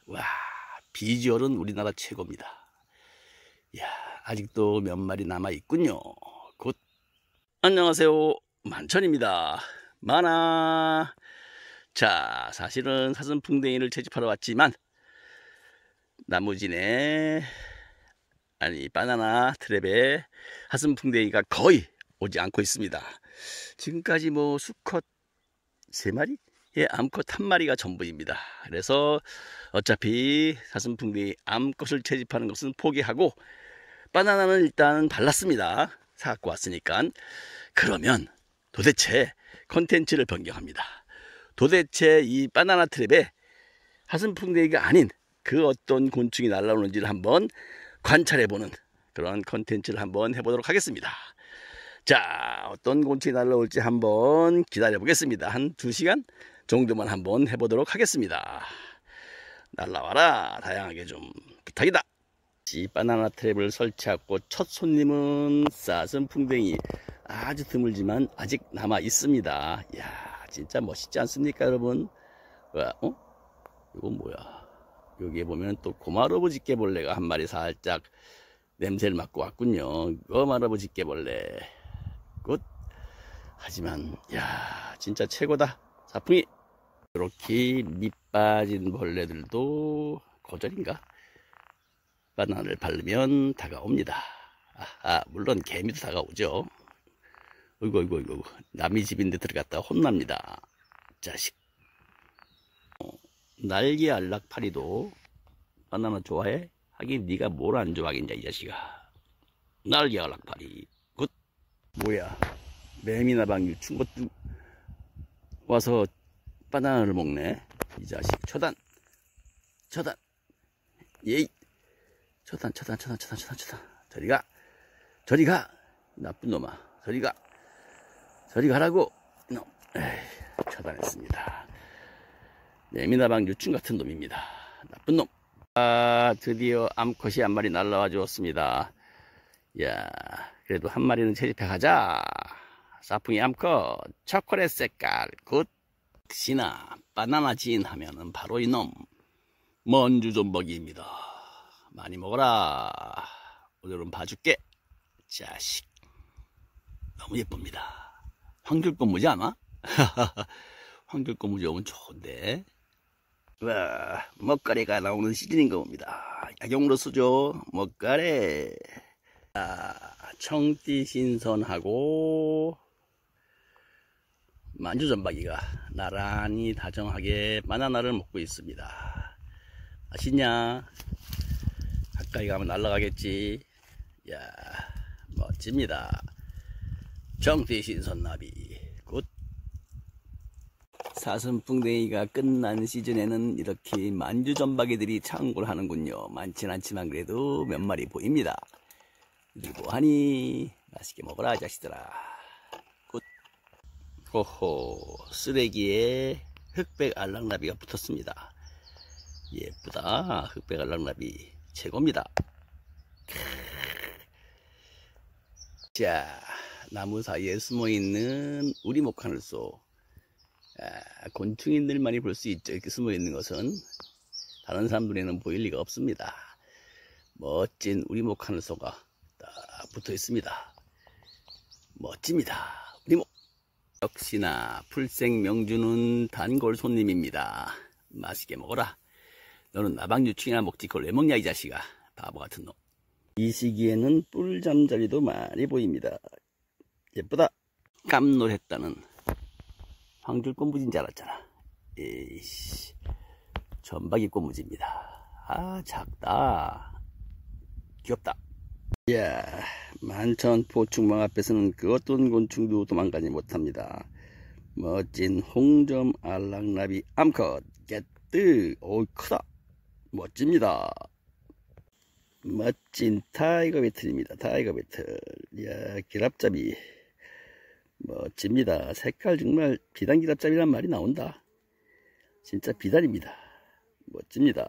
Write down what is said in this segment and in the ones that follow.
와, 비주얼은 우리나라 최고입니다. 이야, 아직도 몇 마리 남아있군요. 곧. 안녕하세요, 만천입니다. 만화. 자, 사실은 사슴풍뎅이를 채집하러 왔지만 나무진에 바나나 트랩에 사슴풍뎅이가 거의 오지 않고 있습니다. 지금까지 뭐 수컷 3마리? 예, 암컷 1마리가 전부입니다. 그래서 어차피 사슴풍뎅이 암컷을 채집하는 것은 포기하고 바나나는 일단 발랐습니다. 사갖고 왔으니까. 그러면 도대체 컨텐츠를 변경합니다. 도대체 이 바나나 트랩에 사슴풍뎅이가 아닌 그 어떤 곤충이 날아오는지를 한번 관찰해보는 그런 컨텐츠를 한번 해보도록 하겠습니다. 자, 어떤 곤충이 날아올지 한번 기다려 보겠습니다. 한 2시간 정도만 한번 해보도록 하겠습니다. 날라와라, 다양하게 좀 부탁이다. 이 바나나 트랩을 설치하고 첫 손님은 사슴풍뎅이. 아주 드물지만 아직 남아 있습니다. 이야, 진짜 멋있지 않습니까, 여러분? 이건 뭐야? 여기에 보면 또 고마로브 집게벌레가 한 마리 살짝 냄새를 맡고 왔군요. 고마로브 집게벌레. 굿. 하지만 야, 진짜 최고다. 사풍이. 이렇게 밑 빠진 벌레들도 거절인가? 바나나를 바르면 다가옵니다. 물론 개미도 다가오죠. 어이구, 남의 집인데 들어갔다가 혼납니다. 자식. 날개 알락파리도 바나나 좋아해? 하긴 네가 뭘 안 좋아하겠냐, 이 자식아. 날개 알락파리. 굿. 뭐야, 매미나방 유충 것도 와서 바나나를 먹네. 이 자식. 처단. 예이. 처단. 저리 가. 나쁜 놈아. 저리 가라고. 처단했습니다. 매미나방 유충 같은 놈입니다. 나쁜 놈. 드디어 암컷이 한 마리 날라와 주었습니다. 야, 그래도 한 마리는 채집해 가자. 사풍이 암컷, 초콜릿 색깔, 굿. 역시나 바나나 진 하면은 바로 이놈 먼주존버기입니다. 많이 먹어라. 오늘은 봐줄게. 자식. 너무 예쁩니다. 황귤꽃무지 아마? 황귤꽃무지 오면 좋은데. 와, 먹가래가 나오는 시즌인 겁니다. 약용으로 쓰죠. 먹가래. 청띠 신선하고 만주전박이가 나란히 다정하게 바나나를 먹고 있습니다. 맛있냐? 가까이 가면 날아가겠지. 야, 멋집니다. 청띠 신선나비. 굿. 사슴풍뎅이가 끝난 시즌에는 이렇게 만주전박이들이 창궐 하는군요. 많진 않지만 그래도 몇 마리 보입니다. 그리고 하니 맛있게 먹어라, 자식들아. 굿. 호호, 쓰레기에 흑백 알락나비가 붙었습니다. 예쁘다. 흑백 알락나비 최고입니다. 자, 나무 사이에 숨어있는 우리목하늘소. 곤충인들만이 볼 수 있죠. 이렇게 숨어있는 것은 다른 사람 눈에는 보일 리가 없습니다. 멋진 우리목하늘소가 딱 붙어 있습니다. 멋집니다. 우리목. 역시나 풀생 명주는 단골 손님입니다. 맛있게 먹어라. 너는 나방유충이나 먹지 그걸 왜 먹냐, 이 자식아. 바보 같은 놈. 이 시기에는 뿔잠자리도 많이 보입니다. 예쁘다. 깜놀했다는 황귤꽃무지인 줄 알았잖아. 에이씨, 전박이 꽃무지입니다. 작다. 귀엽다. 이야, 만천 포충망 앞에서는 그 어떤 곤충도 도망가지 못합니다. 멋진 홍점 알락나비 암컷 깨뜨. 오, 크다. 멋집니다. 멋진 타이거 배틀입니다. 타이거 배틀. 이야, 기랍잡이. 멋집니다. 색깔 정말 비단 기랍잡이란 말이 나온다. 진짜 비단입니다. 멋집니다.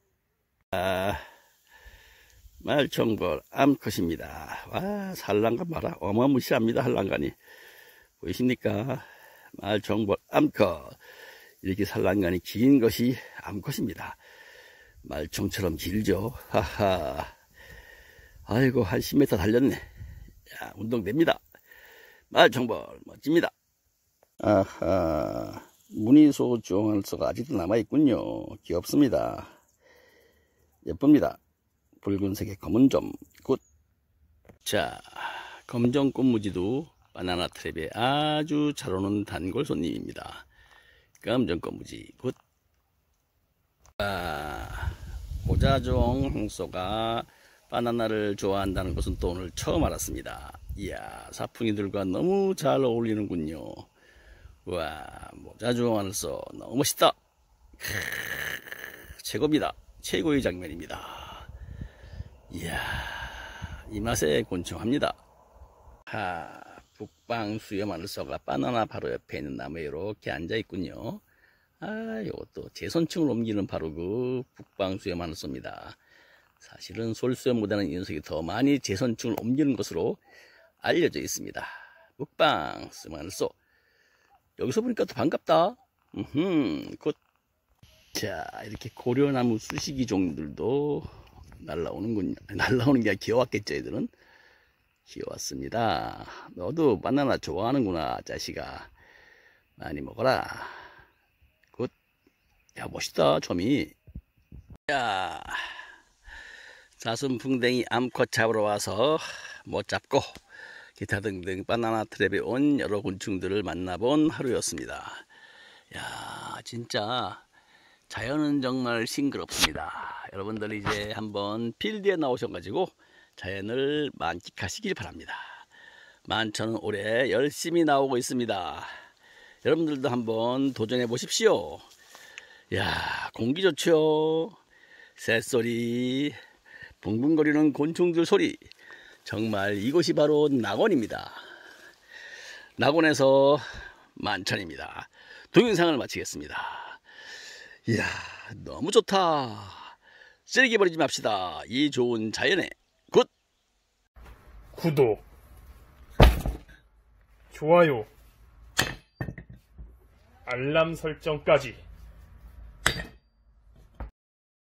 말총벌 암컷입니다. 와, 산란간 봐라. 어마무시합니다. 산란간이 보이십니까? 마을 정벌 암컷. 이렇게 산란간이 긴 것이 암컷입니다. 말총처럼 길죠. 하하. 아이고, 한 10m 달렸네. 야, 운동됩니다. 말총벌 멋집니다. 아하. 무늬소 주황알소가 아직도 남아있군요. 귀엽습니다. 예쁩니다. 붉은색의 검은 점. 굿. 자, 검정 꽃무지도 바나나 트랩에 아주 잘 오는 단골 손님입니다. 검정 꽃무지 굿. 모자종 홍소가 바나나를 좋아한다는 것은 또 오늘 처음 알았습니다. 이야, 사풍이들과 너무 잘 어울리는군요. 와, 모자종 홍소 너무 멋있다. 최고입니다. 최고의 장면입니다. 이야, 이 맛에 곤충합니다. 북방 수염하늘소가 바나나 바로 옆에 있는 나무에 이렇게 앉아있군요. 요것도 제선충을 옮기는 바로 그 북방 수염하늘소입니다. 사실은 솔수염보다는 이 녀석이 더 많이 제선충을 옮기는 것으로 알려져 있습니다. 북방 수염하늘소. 여기서 보니까 또 반갑다. 굿. 자, 이렇게 고려나무 수시기 종들도 날라오는군요. 날라오는 게 아니라 기어왔겠죠, 애들은. 귀여웠습니다. 너도 바나나 좋아하는구나, 자식아. 많이 먹어라. 굿. 야, 멋있다, 점이. 야, 사슴풍뎅이 암컷 잡으러 와서 못 잡고 기타 등등 바나나 트랩에 온 여러 곤충들을 만나본 하루였습니다. 야, 진짜 자연은 정말 싱그럽습니다. 여러분들 이제 한번 필드에 나오셔가지고 자연을 만끽하시길 바랍니다. 만천은 올해 열심히 나오고 있습니다. 여러분들도 한번 도전해 보십시오. 야, 공기 좋죠. 새소리, 붕붕거리는 곤충들 소리. 정말 이곳이 바로 낙원입니다. 낙원에서 만천입니다. 동영상을 마치겠습니다. 이야, 너무 좋다. 쓰레기 버리지 맙시다. 이 좋은 자연에 굿. 구독, 좋아요, 알람 설정까지